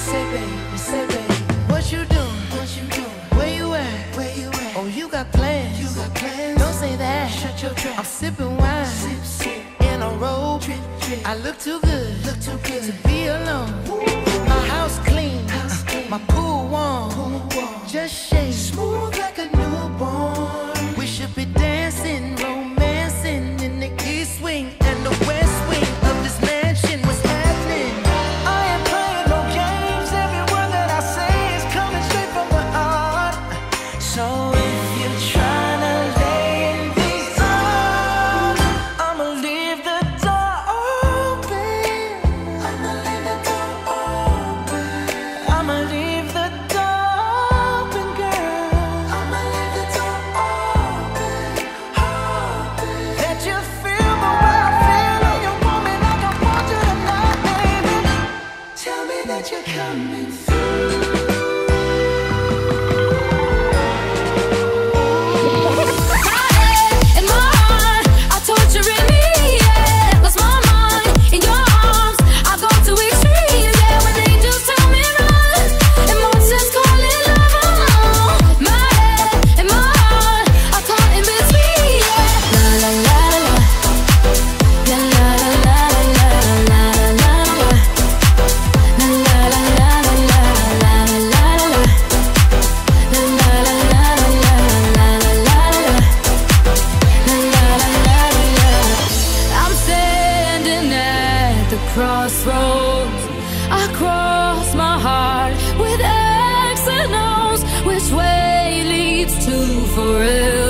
say baby, what you doing? Where you at? Oh, you got plans. Don't say that. Shut your trap. I'm sipping wine. Sip. In a robe. I look too good to be alone. My house clean. My pool warm. Just shake. Smooth like a newborn. We should be dancing, romancing in the east wing and the west wing of this mansion. What's happening? I ain't playing no games. Every word that I say is coming straight from the heart. So if you're trying to lay in these arms, I'ma leave the door open. I'ma leave the door open. I'ma leave the door open, girl. I'ma leave the door open. That you feel the way I feel, and you want me like I want you tonight, baby. Tell me that you're coming through. In my heart, I torture me, yeah. Lost my mind in your arms. I go to extremes, yeah. When angels tell me run, and monsters call it love. My head and my heart are caught in between, yeah. La la la la, la la la la la la la la, la la la la la la la la la, la la la la la. I'm standing at the crossroads. I cross my heart with X and O's. Which way leads to forever?